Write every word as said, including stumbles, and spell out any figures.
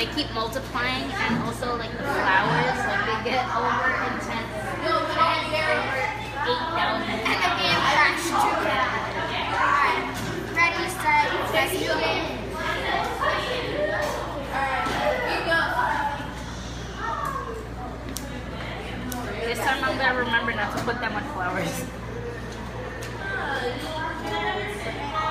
they keep multiplying, and also like the flowers, like they get over intense. eight thousand. And the game crashed too. Alright. Ready, set, let's do it. This time I'm gonna remember not to put that much flowers.